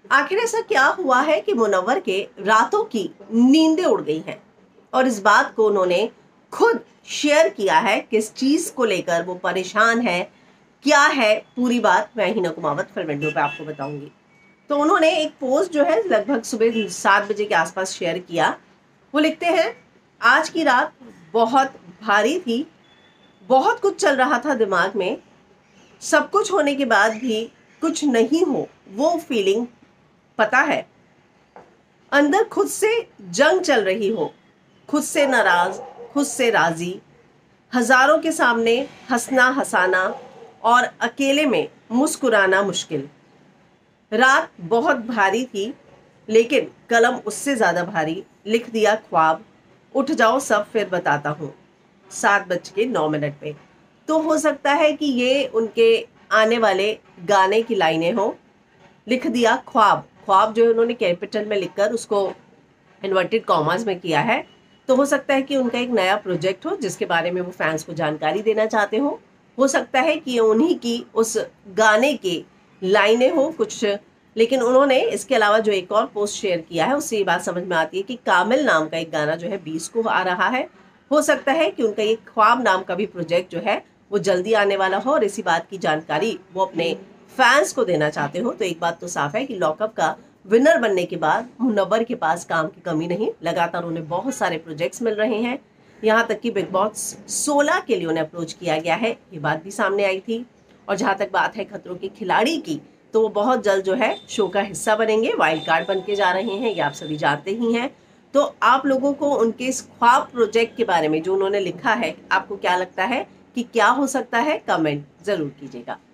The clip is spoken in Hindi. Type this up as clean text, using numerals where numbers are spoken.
आखिर ऐसा क्या हुआ है कि मुनव्वर के रातों की नींदें उड़ गई हैं और इस बात को उन्होंने खुद शेयर किया है। किस चीज को लेकर वो परेशान है, क्या है पूरी बात मैं हिना कुमावत फिल्म इंडियो पे आपको बताऊंगी। तो उन्होंने एक पोस्ट जो है लगभग सुबह 7 बजे के आसपास शेयर किया। वो लिखते हैं, आज की रात बहुत भारी थी, बहुत कुछ चल रहा था दिमाग में, सब कुछ होने के बाद भी कुछ नहीं हो वो फीलिंग, पता है अंदर खुद से जंग चल रही हो, खुद से नाराज, खुद से राजी, हजारों के सामने हंसना हंसाना और अकेले में मुस्कुराना मुश्किल। रात बहुत भारी थी लेकिन कलम उससे ज्यादा भारी, लिख दिया ख्वाब, उठ जाओ सब फिर बताता हूँ, 7:09 पे। तो हो सकता है कि ये उनके आने वाले गाने की लाइनें हो। लिख दिया ख्वाब, ख्वाब जो है उन्होंने कैपिटल में लिखकर उसको इन्वर्टेड कॉमास में किया है। तो हो सकता है कि उनका एक नया प्रोजेक्ट हो जिसके बारे में वो फैंस को जानकारी देना चाहते हो सकता है कि उन्हीं की उस गाने के लाइनें हो कुछ। लेकिन उन्होंने इसके अलावा जो एक और पोस्ट शेयर किया है उससे ये बात समझ में आती है कि कामिल नाम का एक गाना जो है 20 को आ रहा है। हो सकता है कि उनका ये ख्वाब नाम का भी प्रोजेक्ट जो है वो जल्दी आने वाला हो और इसी बात की जानकारी वो अपने फैंस को देना चाहते हो। तो एक बात तो साफ है कि लॉकअप का विनर बनने के बाद मुनव्वर के पास काम की कमी नहीं, लगातार उन्हें बहुत सारे प्रोजेक्ट्स मिल रहे हैं। यहाँ तक कि बिग बॉस 16 के लिए उन्हें अप्रोच किया गया है, ये बात भी सामने आई थी। और जहाँ तक बात है खतरों के खिलाड़ी की, तो वो बहुत जल्द जो है शो का हिस्सा बनेंगे, वाइल्ड कार्ड बन के जा रहे हैं, ये आप सभी जानते ही हैं। तो आप लोगों को उनके इस ख्वाब प्रोजेक्ट के बारे में जो उन्होंने लिखा है, आपको क्या लगता है कि क्या हो सकता है? कमेंट जरूर कीजिएगा।